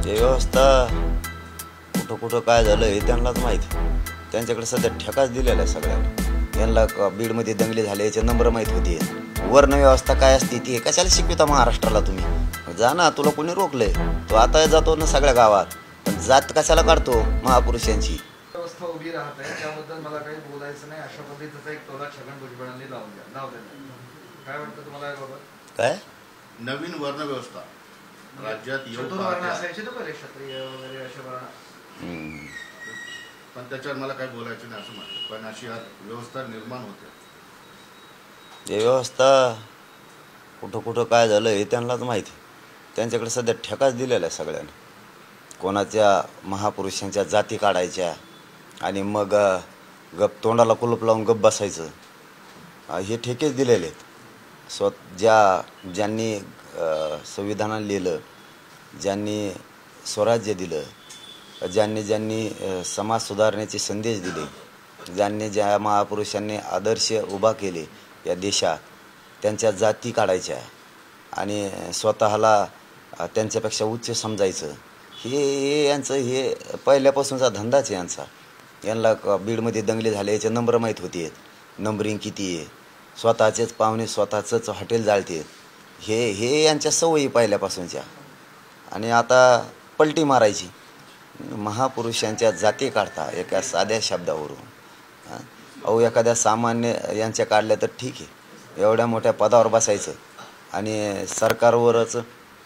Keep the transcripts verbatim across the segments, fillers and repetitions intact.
हे व्यवस्था कुठं कुठं काय झालं हे त्यांनाच माहिती. त्यांच्याकडे सध्या ठेकाच दिलेला आहे सगळ्यांना. यांना क- बीडमध्ये दंगली झाले याचे नंबर माहीत होती. वर्ण व्यवस्था काय असते ती कशाला शिकविता महाराष्ट्राला तुम्ही? जा ना, तुला कोणी रोखलंय? तो आता जातो ना सगळ्या गावात, पण जात कशाला काढतो महापुरुषांची? व्यवस्था उभी राहत आहे त्याबद्दल मला काही बोलायचं नाही. अशा पद्धतीचा एक तोडा छगन भुजबळांनी लावून द्या लावलेला. काय वाटतं तुम्हाला याबाबत? काय नवीन वर्ण व्यवस्था राज्यात येऊ चतुर्वर्ण पाहते. असायचे तर बरे, क्षत्रिय वगैरे असे वर्ण. हम्म. पण त्याच्यावर मला काही बोलायचं नाही असं म्हणतं. पण अशी आज व्यवस्था निर्माण होते. हे व्यवस्था कुठं कुठं काय झालं हे त्यांनाच माहिती. त्यांच्याकडे सध्या ठेकाच दिलेला आहे सगळ्यांना. कोणाच्या महापुरुषांच्या जाती काढायच्या आणि मग अ, गप तोंडाला कुलूप लावून गप बसायचं, अ, हे ठेकेच दिलेले आहेत. स्व ज्या ज्यांनी अ, संविधानाला लिहिलं, ज्यांनी स्वराज्य दिलं, ज्यांनी ज्यांनी अ, समाज सुधारण्याचे संदेश दिले, ज्यांनी ज्या महापुरुषांनी आदर्श उभा केले या देशात, त्यांच्या जाती काढायच्या आणि स्वतःला अ, त्यांच्यापेक्षा उच्च समजायचं, हे हे यांचं हे पहिल्यापासूनचा धंदाच आहे यांचा. यांना क- बीडमध्ये दंगली झाले याचे नंबर माहीत होते, नंबरिंग किती आहे, स्वतःचेच पाहुणे स्वतःचंच हॉटेल जाळते, हे हे यांच्या सवयी पहिल्यापासूनच्या. आणि आता पलटी मारायची. महापुरुषांच्या जाती काढता एका साध्या शब्दावरून. हां, अहो एखाद्या सामान्य यांच्या काढल्या तर ठीक आहे, एवढ्या मोठ्या पदावर बसायचं आणि सरकारवरच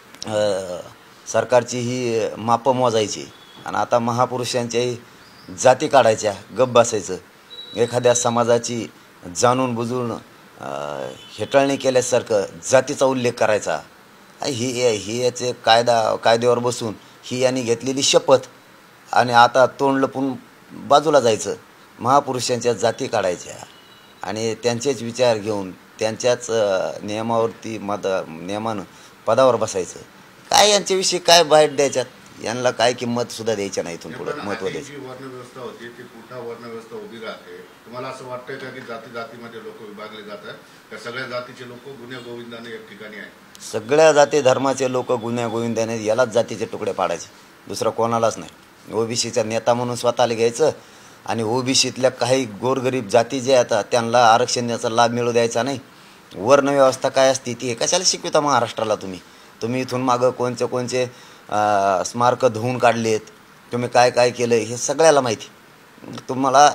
अ, सरकारची ही मापं मोजायची आणि आता महापुरुषांच्याही जाती काढायच्या, गप बसायचं. एखाद्या समाजाची जाणून बुजून अ, हेटाळणी केल्यासारखं जातीचा उल्लेख करायचा. ही ही याचे कायदा कायद्यावर बसून ही यांनी घेतलेली शपथ आणि आता तोंड लपून बाजूला जायचं. महापुरुषांच्या जाती काढायच्या आणि त्यांचेच विचार घेऊन त्यांच्याच अ, नियमावरती मत नियमानं पदावर बसायचं. काय यांच्याविषयी काय बाईट द्यायच्यात? यांना काय किंमत सुद्धा द्यायच्या नाही. इथून पण पुढं महत्त्व आधी द्यायचं. जी वर्ण व्यवस्था होती ती पुन्हा वर्ण व्यवस्था उभी राहते. तुम्हाला असं वाटतंय का की जाती जातीमध्ये लोक विभागले जातात? त्या सगळ्या जातीचे लोक गुन्हे गोविंदाने एक ठिकाणी आहेत? सगळ्या जाती धर्माचे लोक गुन्ह्या गोविंदाने यालाच जातीचे तुकडे पाडायचे, दुसरं कोणालाच नाही. ओबीसीचा नेता म्हणून स्वतःला घ्यायचं आणि ओबीसीतल्या काही गोरगरीब जाती जे आहेत त्यांना आरक्षणाचा लाभ मिळू द्यायचा नाही. वर्ण व्यवस्था काय असते ती कशाला शिकविता महाराष्ट्राला तुम्ही? तुम्ही इथून मागं कोणचे कोणचे अ, स्मारक धुवून काढलेत, तुम्ही काय काय केलं हे सगळ्याला माहिती. तुम्हाला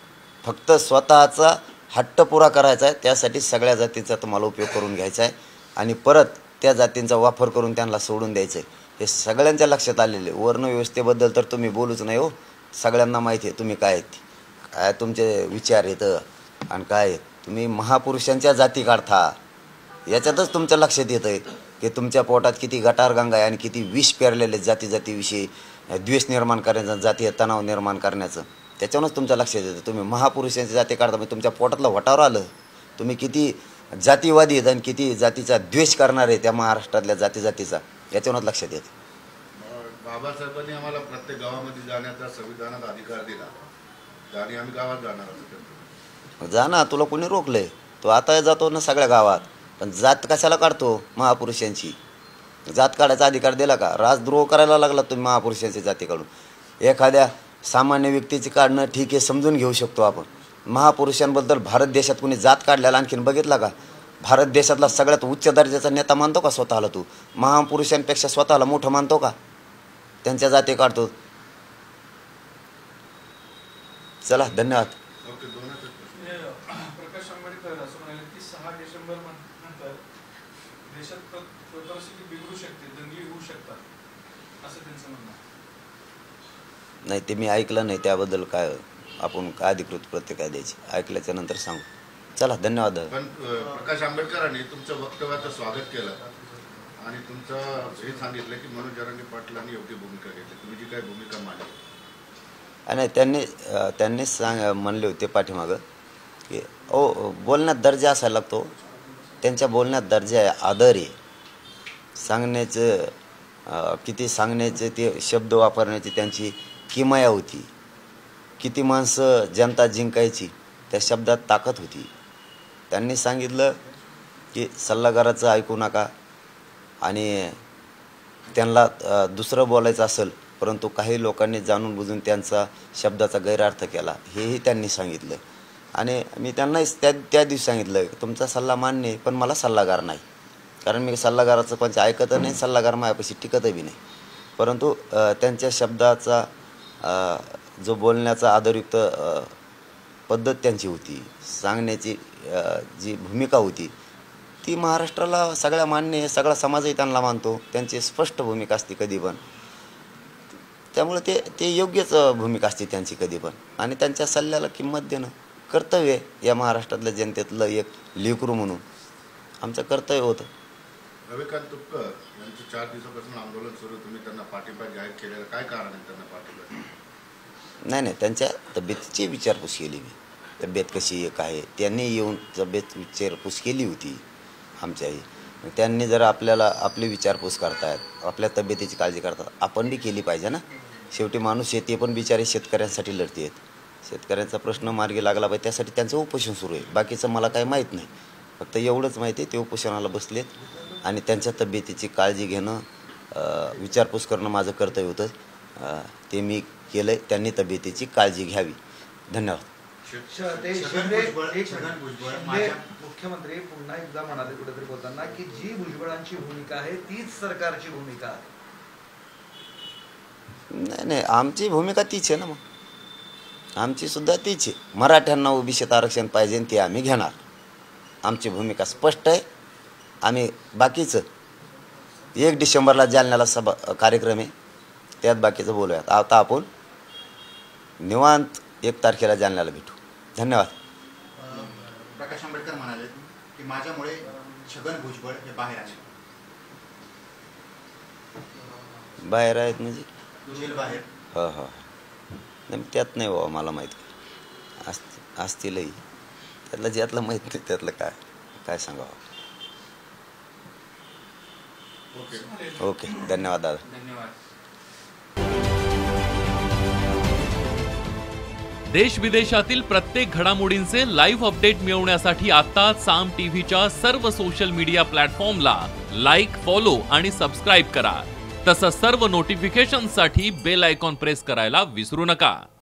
फक्त स्वतःचा हट्ट पुरा करायचा आहे, त्यासाठी सगळ्या जातींचा तुम्हाला उपयोग करून घ्यायचा आहे आणि परत त्या जातींचा वापर करून त्यांना सोडून द्यायचं आहे. हे सगळ्यांच्या लक्षात आलेले. वर्ण व्यवस्थेबद्दल तर तुम्ही बोलूच नाही हो. सगळ्यांना माहिती आहे तुम्ही काय आहेत, काय तुमचे विचार आहेत आणि काय आहेत. तुम्ही महापुरुषांच्या जाती काढता, याच्यातच तुमच्या लक्षात येतं आहे की तुमच्या पोटात किती गटारगंगा आहे आणि किती विष पेरलेले जाती जातीविषयी द्वेष निर्माण करण्याचं, जातीय तणाव निर्माण करण्याचं. त्याच्यावरूनच तुमच्या लक्षात येतं. तुम्ही महापुरुषांची जाती काढता म्हणजे तुमच्या पोटातलं वटावर आलं. तुम्ही किती जातीवादी आहेत आणि किती जातीचा द्वेष करणार आहे त्या महाराष्ट्रातल्या जाती जातीचा, याच्यावरूनच लक्षात येतं. बाबासाहेबांनी आम्हाला प्रत्येक गावामध्ये जाण्याचा संविधानात अधिकार दिला आणि आम्ही गावात जाणार आहोत. जा ना, तुला कोणी रोखलंय? तो आता जातो ना सगळ्या गावात, पण जात कशाला काढतो महापुरुषांची? जात काढायचा अधिकार दिला का? राजद्रोह करायला लागला तुम्ही महापुरुषांची जाती काढून. एखाद्या सामान्य व्यक्तीची काढणं ठीक आहे, समजून घेऊ शकतो आपण. महापुरुषांबद्दल भारत देशात कोणी जात काढल्याला आणखीन बघितला का? भारत देशातला सगळ्यात उच्च दर्जाचा नेता मानतो का स्वतःला तू? महापुरुषांपेक्षा स्वतःला मोठं मानतो का? त्यांच्या जाती काढतो. चला, धन्यवाद. ओके, दोनच प्रश्न. प्रकाश आंबेडकर असं म्हणाले की सहा डिसेंबर नंतर देशात प- परिस्थिती बिघडू शकते, दंगली होऊ शकतात असं त्यांचं म्हणणं आहे. नाही, ते मी ऐकलं नाही. त्याबद्दल काय आपण काय अधिकृत प्रतिक्रिया द्यायची ऐकल्याच्या नंतर सांगू. चला, धन्यवाद. पण अ, प्रकाश आंबेडकरांनी तुमचं वक्तव्याचं स्वागत केलं आणि तुमचं हे सांगितलं की मनोज जरांगे पाटलांनी योग्य भूमिका घेतली. तुम्ही जी काही भूमिका मांडली आणि त्यांनी अ, त्यांनीच सांग म्हणले होते पाठीमागं की ओ बोलण्यात दर्जा असायला लागतो. त्यांच्या बोलण्यात दर्जा आहे, आदर आहे. सांगण्याचं अ, किती सांगण्याचे ते शब्द वापरण्याची त्यांची किमया होती. किती माणसं जनता जिंकायची त्या शब्दात ताकद होती. त्यांनी सांगितलं की सल्लागाराचं ऐकू नका आणि त्यांना अ, दुसरं बोलायचं असेल, परंतु काही लोकांनी जाणून बुजून त्यांचा शब्दाचा गैरअर्थ केला, हेही त्यांनी सांगितलं. आणि मी त्यांनाही त्या त्या दिवशी सांगितलं की तुमचा सल्ला मान्य आहे, पण मला सल्लागार नाही. कारण मी सल्लागाराचं पण ऐकत नाही, सल्लागार माझ्यापाशी टिकतही नाही. परंतु अ, त्यांच्या शब्दाचा अ, जो बोलण्याचा आदरयुक्त अ, पद्धत त्यांची होती, सांगण्याची अ, जी भूमिका होती, ती महाराष्ट्राला सगळ्या मान्य आहे. सगळा समाजही त्यांना मानतो. त्यांची स्पष्ट भूमिका असते कधी पण. त्यामुळे ते ते योग्यच भूमिका असते त्यांची कधी पण. आणि त्यांच्या सल्ल्याला किंमत देणं कर्तव्य आहे. या महाराष्ट्रातल्या जनतेतलं एक लेकरू म्हणून आमचं कर्तव्य होतं. रविकांत तुपकर यांचं चार दिवसापासून आंदोलन सुरू, तुम्ही त्यांना पाठिंबा जाहीर केलेला, काय कारण आहे त्यांना पाठिंबा? नाही नाही त्यांच्या तब्येतीची विचारपूस केली मी. तब्येत कशी आहे काय आहे, त्यांनी येऊन तब्येत विचारपूस केली होती आमच्याही. त्यांनी जर आपल्याला आपली विचारपूस करतायत, आपल्या तब्येतीची काळजी करतात, आपण बी केली पाहिजे ना. शेवटी माणूस शेती पण बिचारे शेतकऱ्यांसाठी लढते आहेत. शेतकऱ्यांचा प्रश्न मार्गी लागला पाहिजे, त्यासाठी त्यांचं उपोषण सुरू आहे. बाकीचं मला काही माहीत नाही. फक्त एवढंच माहिती आहे ते उपोषणाला बसलेत आणि त्यांच्या तब्येतीची काळजी घेणं, विचारपूस करणं माझं कर्तव्य होतं. ते मी केलं आहे. त्यांनी तब्येतीची काळजी घ्यावी. धन्यवाद. श- ते छगन शिंदे भुजबळ- एक छगन मिनिट. भुजबळ शिंदे माझ्या- मुख्यमंत्री पुन्हा एकदा म्हणाले कुठेतरी बोलताना की जी भुजबळांची भूमिका आहे तीच सरकारची भूमिका आहे. नाही नाही आमची भूमिका तीच आहे ना. मग आमची सुद्धा तीच आहे. मराठ्यांना ओबीसीत आरक्षण पाहिजे आणि ते आम्ही घेणार. आमची भूमिका स्पष्ट आहे. आम्ही बाकीचं एक डिसेंबरला जालन्याला सभा कार्यक्रम आहे, त्यात बाकीचं बोलूयात. आता आपण निवांत एक तारखेला जालन्याला भेटू. धन्यवाद. अं, प्रकाश आंबेडकर म्हणाले की माझ्यामुळे छगन भुजबळ हे बाहेर आले, बाहेर आहेत म्हणजे जेल बाहेर. हो हो नाही त्यात नाही बाबा मला माहीत. अस असतीलही त्यातलं ज्यातलं माहीत नाही त्यातलं काय काय सांगावं. ओके. ओके धन्यवाद दादा. धन्यवाद. देश विदेशातील प्रत्येक घडामोडींचे लाईव्ह अपडेट मिळवण्यासाठी आता साम टीव्हीच्या सर्व सोशल मीडिया प्लॅटफॉर्मला लाईक, फॉलो आणि सबस्क्राईब करा. तसंच सर्व नोटिफिकेशनसाठी बेल आयकॉन प्रेस करायला विसरू नका.